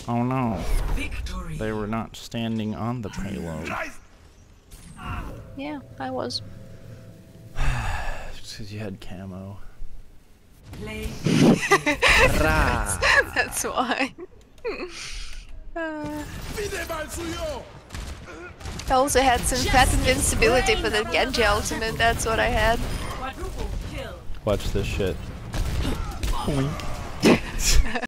Oh no. They were not standing on the payload. Yeah, I was. Just because you had camo. That's why. I also had some fat invincibility for the Genji ultimate, that's what I had. Watch this shit.